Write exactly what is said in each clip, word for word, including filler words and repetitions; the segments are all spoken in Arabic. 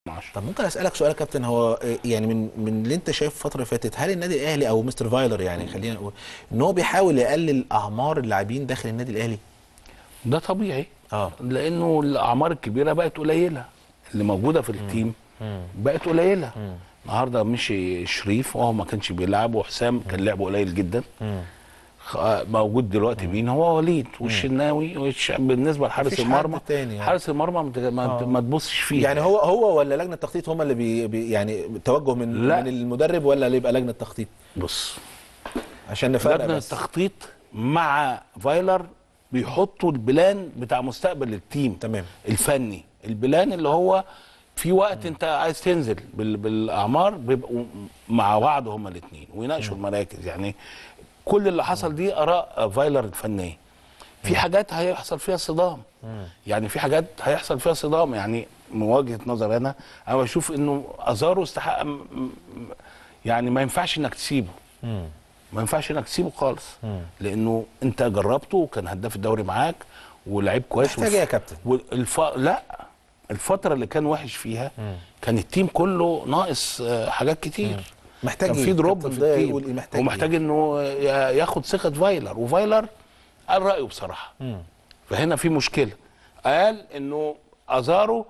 طب ممكن اسالك سؤال يا كابتن؟ هو يعني من من اللي انت شايف الفتره اللي فاتت، هل النادي الاهلي او مستر فايلر يعني خلينا نقول ان هو بيحاول يقلل اعمار اللاعبين داخل النادي الاهلي؟ ده طبيعي. اه لانه الاعمار الكبيره بقت قليله، اللي موجوده في التيم مم. بقت قليله. مم. النهارده مشي شريف وهو ما كانش بيلعب، وحسام كان لعبه قليل جدا. مم. موجود دلوقتي مين؟ هو وليد والشناوي. والش... بالنسبه لحارس المرمى، يعني. حارس المرمى ما, آه. ما تبصش فيه. يعني هو هو ولا لجنه التخطيط هم اللي بي بي يعني توجه من لا. من المدرب، ولا اللي يبقى لجنه التخطيط؟ بص، عشان نفرق لجنه بس. التخطيط مع فايلر بيحطوا البلان بتاع مستقبل التيم. تمام. الفني، البلان اللي هو في وقت انت عايز تنزل بال... بالاعمار، بيبقوا مع بعض هما الاثنين ويناقشوا المراكز. يعني كل اللي حصل دي اراء فايلر الفنيه. في حاجات هيحصل فيها صدام، يعني في حاجات هيحصل فيها صدام. يعني من وجهه نظر انا انا بشوف انه ازارو استحق، يعني ما ينفعش انك تسيبه. ما ينفعش انك تسيبه خالص، لانه انت جربته وكان هداف الدوري معاك ولعيب كويس. محتاج ايه يا كابتن؟ والف... لا، الفتره اللي كان وحش فيها مم. كان التيم كله ناقص حاجات كتير. مم. محتاج كان إيه؟ في دروب في التيم، محتاج ومحتاج إيه؟ انه ياخد ثقه فايلر. وفايلر قال رايه بصراحه. مم. فهنا في مشكله. قال انه ازارو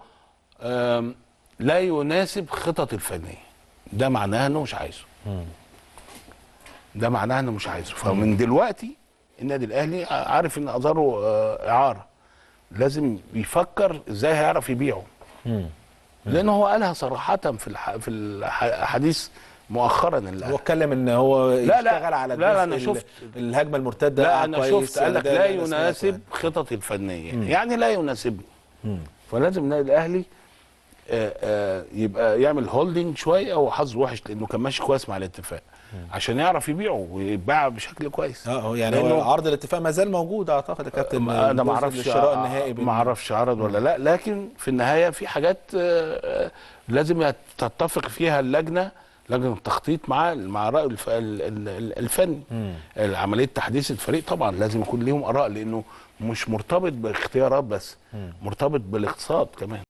لا يناسب خطط الفنيه. ده معناه انه مش عايزه. مم. ده معناه انه مش عايزه. فمن دلوقتي النادي الاهلي عارف ان ازارو اعاره، لازم يفكر ازاي هيعرف يبيعه. مم. لانه هو قالها صراحه في الح... في الحديث مؤخرا. اللي هو اتكلم ان هو لا يشتغل لا على لا لا انا شفت الهجمه المرتده. لا انا شفت قال لك لا يناسب يعني. خططي الفنيه. مم. يعني لا يناسبني. مم. فلازم النادي الاهلي آآ آآ يبقى يعمل هولدنج شويه. هو حظه وحش لانه كان ماشي كويس مع الاتفاق، عشان يعرف يبيعه ويتباع بشكل كويس. اه يعني هو عرض الاتفاق ما زال موجود اعتقد يا كابتن. انا ما اعرفش الشراء النهائي ما اعرفش عرض ولا لا، لكن في النهايه في حاجات لازم تتفق فيها اللجنه، لجنه التخطيط مع مع راي الفني. عمليه تحديث الفريق طبعا لازم يكون ليهم اراء، لانه مش مرتبط باختيارات بس، مرتبط بالاقتصاد كمان.